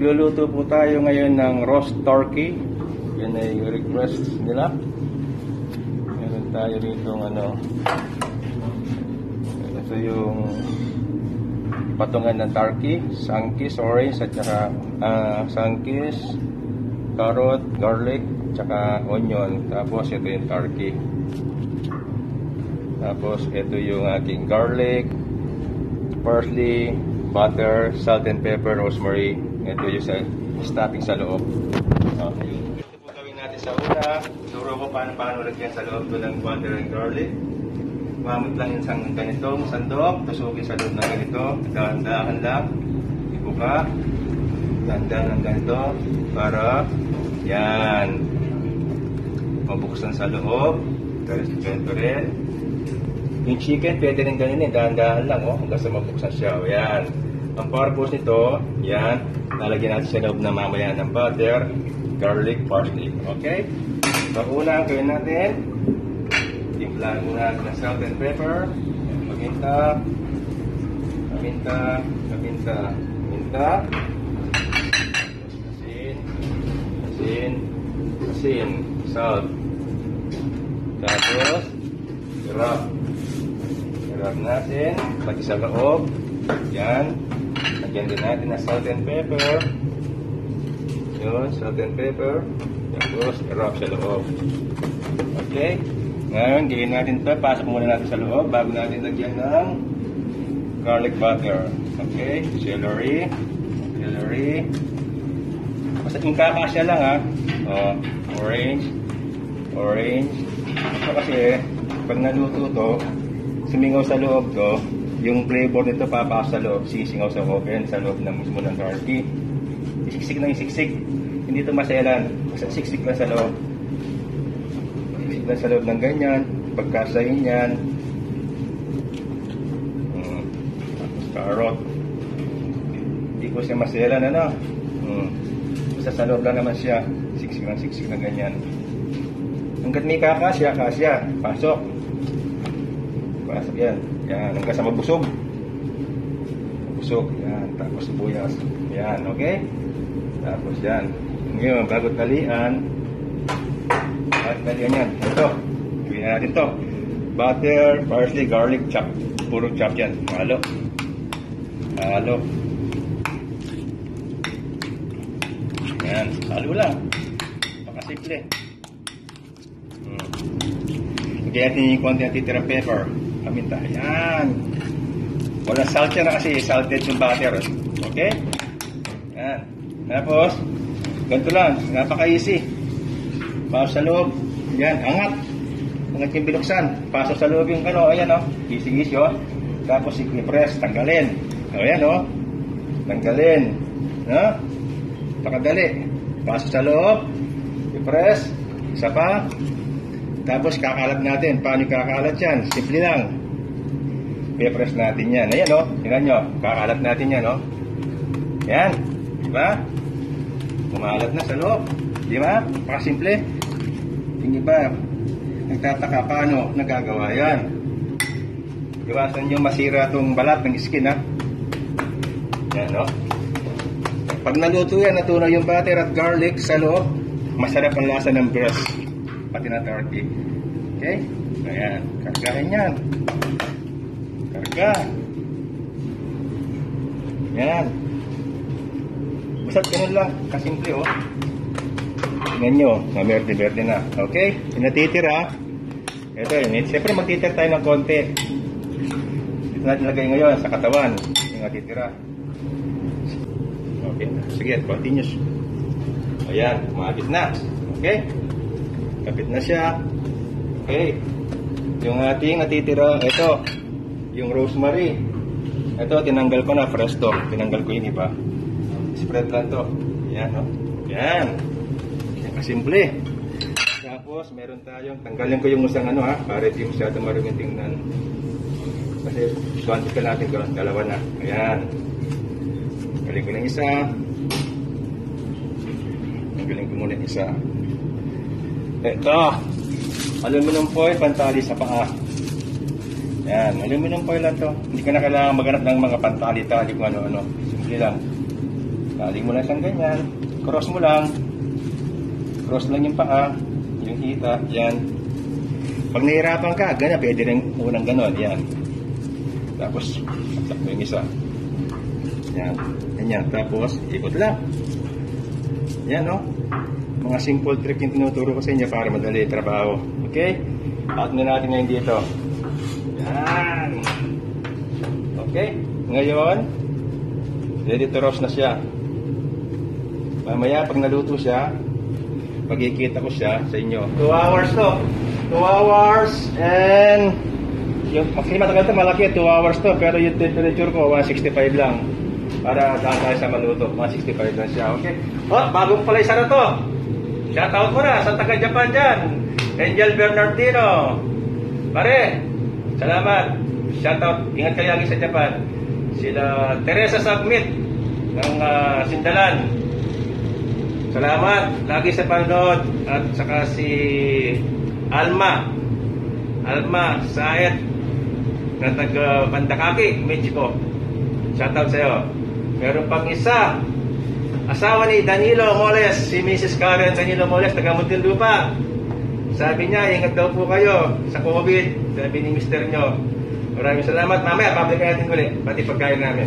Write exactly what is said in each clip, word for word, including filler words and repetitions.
magluluto po tayo ngayon ng roast turkey. Yan ay request nila. Meron tayo rito ano. Ito yung patungan ng turkey, sangkis, orange, at saka uh, sangkis, carrot, garlic, tsaka onion. Tapos ito yung turkey. Tapos ito yung ating garlic, parsley, butter, salt and pepper, rosemary. Ito yung sa stuffing sa loob. Okay. Ito po gawin natin sa una. Turo ko paano paano lagyan sa loob ng butter and garlic. Mamit lang yung sang ganitong sandok. Tusugin sa loob ng ganito. Dahan-dahan lang. Ibuka. Dahan-dahan ng ganito. Para yan. Mabuksan sa loob. Ganito rin. Yung chicken, pwede rin ganyan eh. Dahan-dahan lang, oh. Hanggang sa mabuksan siya. O, yan. Ang purpose nito, yan. Lalagyan natin sa loob na mamaya ng butter, garlic, parsley. Okay? So, una ang gawin natin. Timplahan muna natin ng salt and pepper. Paminta. Paminta. Paminta. Paminta. Asin. Asin. Asin. Salt. Tapos, irap. Irap natin. Pati sa loob. Yan. Lagyan din natin ng salt and pepper. Yun, salt and pepper. Tapos, irap sa loob. Okay. Ngayon, gawin natin ito. Pasok muna natin sa loob bago natin lagyan ng garlic butter. Okay. Celery. Celery. Basta yung kakasya lang ha. Oh, orange. Orange. Ito kasi, pag naluto to, sumingaw sa loob to, yung flavor nito papasok sa loob, sisingaw sa oven, sa loob ng mismo ng turkey. Isiksik na isiksik. Hindi ito maselan. Basta siksik lang sa loob. Siksik lang sa loob ng ganyan. Pagkasayin yan. Hmm. Tapos carrot. Hindi ko siya maselan, ano? Hmm. Basta sa loob lang naman siya. Siksik lang, siksik na ganyan. Hanggat may kakasya, kasya. Pasok. Pasok yan. Yan, hanggang sa mabusog. Mabusog. Yan, tapos sibuyas. Yan, okay? Tapos yan. Ngayon, bago talian, bago talian yan. Ito. Gawin natin ito. Butter, parsley, garlic, chop. Puro chop yan. Halo. Halo. Yan, halo lang. Pakasimple. Hmm. Lagyan natin yung konti ng titirang pepper. Paminta. Yan. Walang salt yan na kasi salted yung butter. Okay? Yan. Tapos, ganito lang. Napaka-easy. Pasok sa loob. Yan. Angat. Angat yung binuksan. Pasok sa loob yung ano. Ayan o. Oh. Easy-easy o. Oh. Tapos, i-press. Tanggalin. O yan o. Oh. Tanggalin. No? Pakadali. Pasok sa loob. I-press. Isa pa. Tapos kakalat natin. Paano kakalat yan? Simple lang. I-press natin yan. Ayan o. Oh. Tingnan nyo. Kakalat natin yan o. Oh. Yan. Diba? Kumalat na sa loob. Diba? Pakasimple. Yung iba, nagtataka paano nagagawa yan. Iwasan nyo masira itong balat ng skin ha. Yan o. Oh. Pag naluto yan, natunaw yung butter at garlic sa loob, masarap ang lasa ng breast. Pati na turkey. Okay? Ayan. Kargahin yan. Karga. Yan. Basta ganun lang. Kasimple oh. Tingnan nyo. Maberde-berde na. Okay? Yung natitira. Ito yun. Siyempre magtitira tayo ng konti. Ito natin lagay ngayon sa katawan. Yung natitira. Okay. Sige. Continuous. Ayan. Umabit na. Okay? Kapit na siya. Okay. Yung ating natitira, ito, yung rosemary. Ito, tinanggal ko na, fresh to. Tinanggal ko yung iba. Spread lang to. Yan, no? Yan. Yan kasimple. Tapos, meron tayong, tanggalin ko yung usang ano, ha? Para hindi masyado maruming tingnan. Kasi, quantify natin ko, dalawa na. Ayan. Tanggalin ko ng isa. Tanggalin ko muna isa. Ito, aluminum foil, pantali sa paa. Yan, aluminum foil lang to. Hindi ka na kailangan maghanap ng mga pantali-tali kung ano-ano. Simple lang. Saling mo lang siyang ganyan. Cross mo lang. Cross lang yung paa. Yung hita. Yan. Pag nahihirapan ka, ganyan. Pwede rin unang ganon. Yan. Tapos, saksak mo yung isa. Yan. Ganyan. Tapos, ikot lang. Yan, no? Mga simple trick yung tinuturo ko sa inyo para madali trabaho. Okay? Out na natin ngayon dito. Yan. Okay? Ngayon, ready to roast na siya. Mamaya, pag naluto siya, pagkikita ko siya sa inyo. two hours to. two hours and yung kasi matagal to, malaki. two hours to. Pero yung temperature ko, one sixty-five lang. Para daan tayo sa maluto. one sixty-five lang siya. Okay? Oh, bagong pala isa na to. Shoutout mo na sa taga-Japan dyan. Angel Bernardino. Pare, salamat. Shoutout. Ingat kayo lagi sa Japan. Sila Teresa Submit ng uh, Sindalan. Salamat. Lagi sa panonood. At saka si Alma. Alma Saet na taga Bandakaki, Mexico. Shoutout sa'yo. Meron pang isa. Asawa ni Danilo Moles, si Missus Karen Danilo Moles, taga Muntinlupa. Sabi niya, ingat daw po kayo sa COVID. Sabi ni mister nyo. Maraming salamat. Mamaya, public natin ulit. Pati pagkain namin.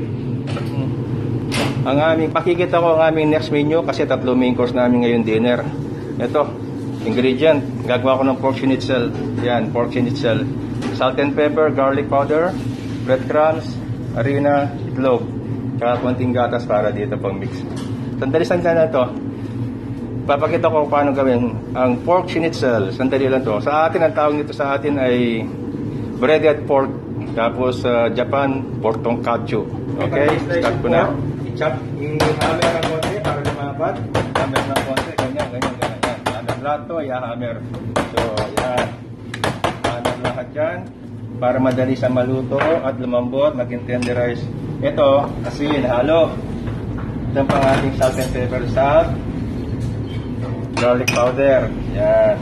Ang aming, pakikita ko ang aming next menu kasi tatlo main course namin ngayon dinner. Ito, ingredient. Gagawa ko ng pork schnitzel. Yan, pork schnitzel. Salt and pepper, garlic powder, breadcrumbs, harina, itlog. Kaya konting gatas para dito pang mix. Sandali-sandali na ito. Papakita ko paano gawin ang pork schnitzel. Sandali lang to. Sa atin, ang tawag nito sa atin ay breaded pork. Tapos sa uh, Japan, pork tonkatsu. Okay? Start ko na. I-chop. I-hammer ng konti para lumapat. Hammer ng konti. Ganyan, ganyan, ganyan. Hammer lahat to. I-hammer. So, yan. Hammer lahat yan. Para madali sa maluto at lumambot, maging tenderize. Ito, asin, halo. Ito pang ating salt and pepper, salt. Garlic powder. Yan.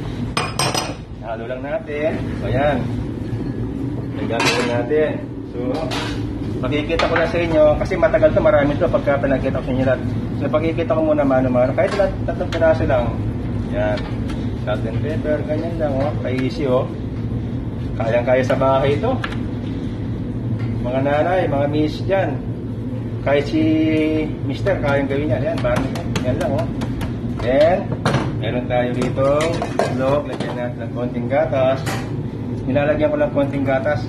Halo lang natin. So, yan. Nagagawin natin. So, makikita ko na sa inyo, kasi matagal to, marami to pagka pinagkita ko sa inyo lahat. So, pagkikita ko muna mano-mano. Kahit lahat, tatlong piraso lang. Yan. Salt and pepper, ganyan lang, oh. Ka-easy, oh. Kayang-kaya sa bahay ito. Mga nanay, mga miss dyan. Kahit si mister, kayang gawin yan. Yan, parang yan lang, oh. Then, meron tayo dito. Itlog, lagyan natin ng konting gatas. Nilalagyan ko lang konting gatas.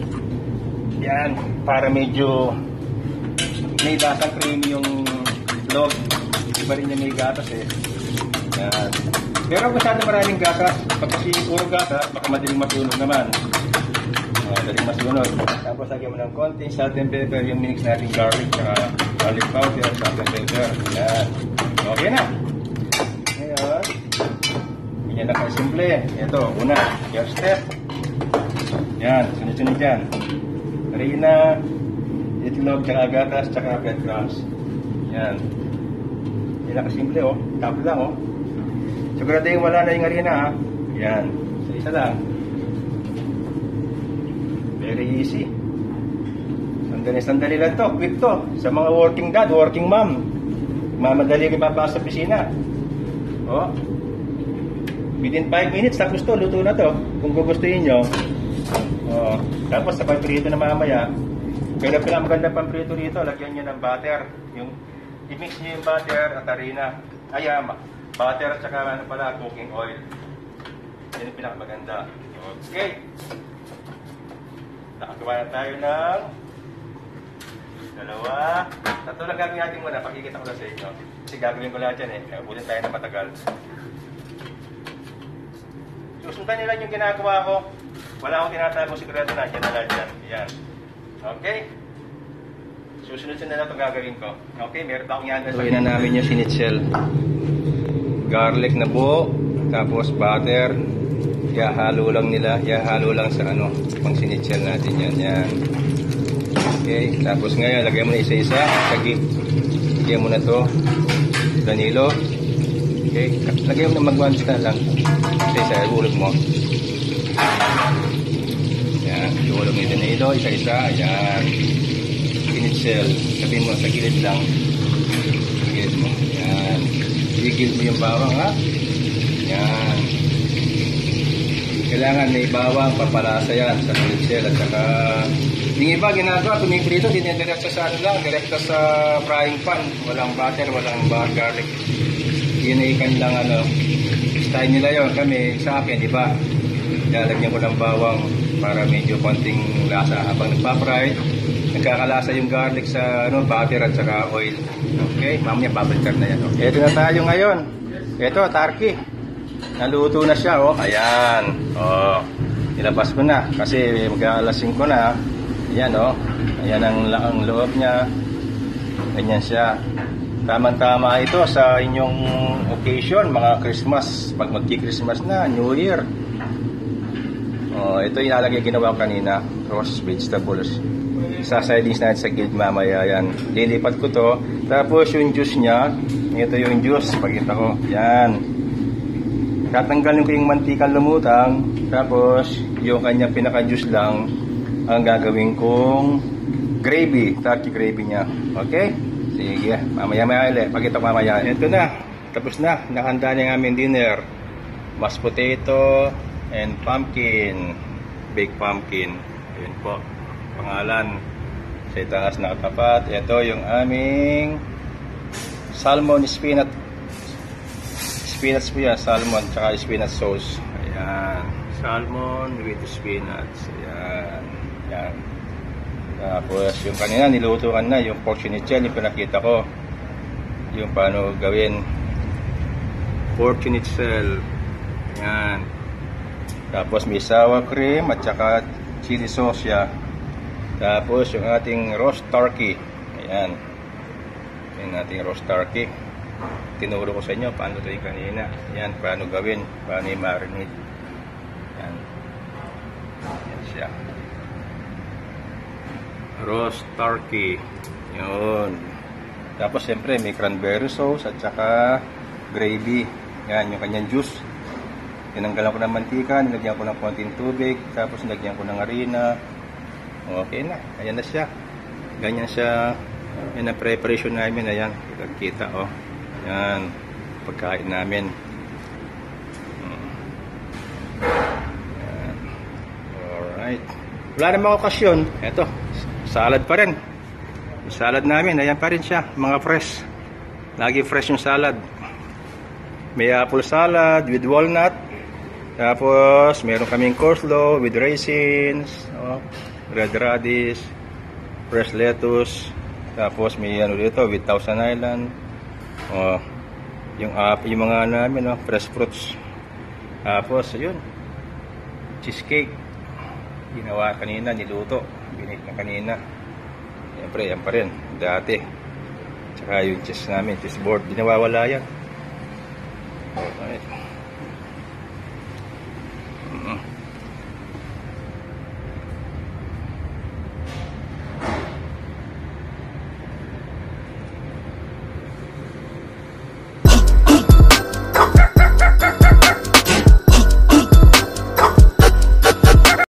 Yan, para medyo may lasang creamy yung itlog. Iba rin yung may gatas, eh. Yan. Pero kung masyado maraming gatas, pag kasi puro gatas, baka madaling masunog naman. Uh, madaling masunog. Tapos lagyan mo ng konting salt and pepper, yung minix natin garlic, saka garlic powder, salt and pepper. Yan. Okay na. Ngayon, ganyan lang simple. Ito, una, first step. Yan, sunod-sunod yan. Harina, itlog, saka gatas, saka breadcrumbs. Yan. Yan lang simple, oh. Tap lang, oh. Siguraduhin wala na yung harina, ha. Yan. So, isa lang. Very easy. Sandali-sandali lang to. Quick to. Sa mga working dad, working mom. Mamadali kayo mapasok sa pisina. Oh. Within five minutes, tapos to. Luto na to. Kung gugustuhin nyo. Oh. Tapos sa pagprito na mamaya, kaya pinakamaganda pamprito rito, lagyan nyo ng butter. Yung, i-mix nyo yung butter at harina. Ayama. Butter at saka ano pala, cooking oil. Yan yung pinakamaganda. Okay. Nakagawa na tayo ng dalawa. Tatlo lang gagawin natin muna. Pakikita ko lang sa inyo. Kasi gagawin ko lahat yan eh. Kaya ulit tayo na matagal. Susundan nila yung ginagawa ko. Wala akong tinatago sigurado na. Yan na lahat yan. Yan. Okay. Susunod-sunod na itong gagawin ko. Okay, meron pa akong yan. Gawin na namin yung schnitzel. Garlic na buo, tapos butter, ihahalo lang nila, ihahalo lang sa ano, pang schnitzel natin yan, yan. Okay, tapos ngayon, lagyan mo na isa-isa, sagig, lagyan mo na to, Danilo, okay, lagyan mo na mag-one na lang, isa-isa, ihulog mo. Yan, ihulog ni Danilo, isa-isa, yan, schnitzel, sabihin mo sa gilid lang. Yan. Gigil mo yung bawang, ha? Yan. Kailangan may bawang, papalasa yan sa pretzel. At saka, yung iba ginagawa, tumiprito, dinidiretsa sa ano lang, direkta sa frying pan. Walang butter, walang bar garlic. Yun ay kanilang ano, style nila yun. Kami, sa akin, di ba? Lalagyan ko ng bawang para medyo konting lasa habang nagpa-fry. Nagkakalasa yung garlic sa ano, butter at saka oil. Okay, mamaya babalikan na yan. Okay. Ito na tayo ngayon. Ito, turkey. Naluto na siya, oh. Ayan. Oh. Ilabas ko na kasi mag-aalasin ko na. Ayan, oh. Ayan ang, ang loob niya. Ganyan siya. Tama-tama ito sa inyong occasion, mga Christmas. Pag magki-Christmas na, New Year. Oh, ito yung ilalagay ginawa kanina, roast vegetables. Sasaydings natin sa guild mamaya yan. Lilipat ko to. Tapos yung juice niya, ito yung juice, pakita ko. Yan. Tatanggalin ko yung mantikang lumutang. Tapos yung kanyang pinaka-juice lang ang gagawin kong gravy, turkey gravy niya. Okay? Sige, mamaya-maya ulit. Pakita ko mamaya. Ito na. Tapos na. Nakahanda na yung aming dinner. Mashed potato and pumpkin. Baked pumpkin. Ayan po. Pangalan. Sa itaas nakatapat. Ito yung aming salmon spinach. Spinach po yan. Salmon tsaka spinach sauce. Ayan. Salmon with spinach. Ayan. Ayan. Tapos yung kanina nilutuan na yung pork schnitzel, yung pinakita ko. Yung paano gawin. Pork schnitzel. Ayan. Tapos may sour cream at saka chili sauce siya. Tapos yung ating roast turkey. Ayan. Yung ating roast turkey. Tinuro ko sa inyo paano ito yung kanina. Ayan, paano gawin, paano i-marinate. Ayan. Ayan siya. Roast turkey. Yun. Tapos siyempre may cranberry sauce at saka gravy. Yan yung kanyang juice. Tinanggalan ko ng mantika, nilagyan ko ng konting tubig, tapos nilagyan ko ng harina. Okay na. Ayan na siya. Ganyan siya. Yan ang preparation namin. Ayan. Kita oh. Yan. Pagkain namin. Yan. Alright. Wala namang okasyon. Ito. Salad pa rin. Yung salad namin, ayan pa rin siya. Mga fresh. Lagi fresh yung salad. May apple salad with walnut. Tapos, meron kaming coleslaw with raisins. Oh, red radish. Fresh lettuce. Tapos, may ano dito with Thousand Island. Oh, yung, uh, yung mga namin, oh, fresh fruits. Tapos, ayun. Cheesecake. Ginawa kanina, niluto. Binake na kanina. Siyempre, yan pa rin. Dati. Tsaka yung cheese namin, cheese board. Di nawawala yan. Alright. Mm-hmm.